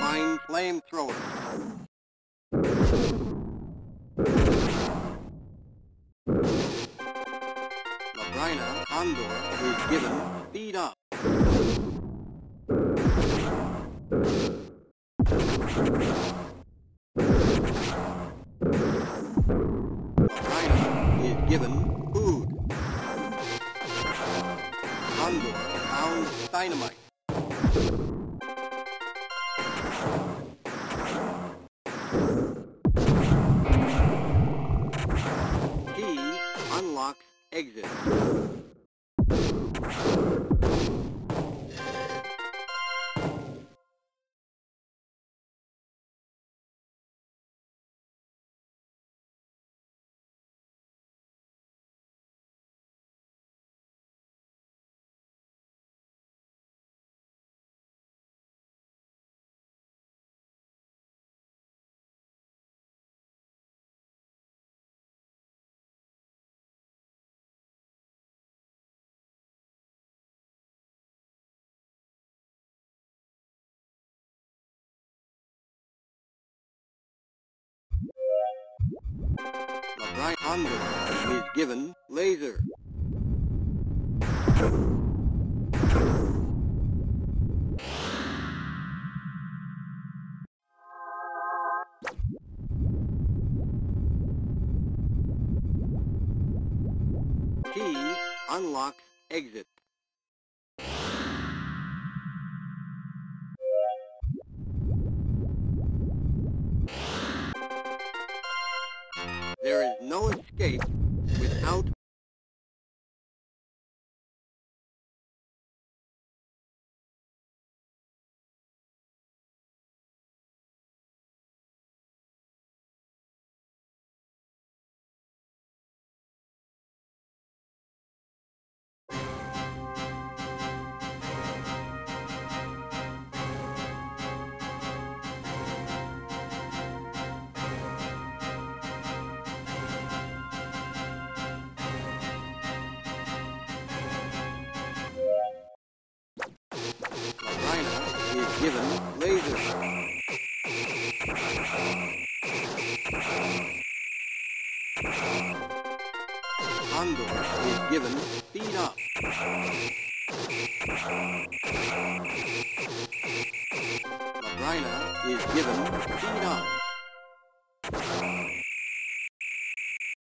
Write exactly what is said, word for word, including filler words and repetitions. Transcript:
Fine flamethrower. Labrina Condor is given speed up. Labrina is given food. Condor found dynamite. Key unlocks exit. Labrina Condor is given laser. Key unlocks exit. There is no escape without is given laser. Condor is given speed up. Labrina is given speed up.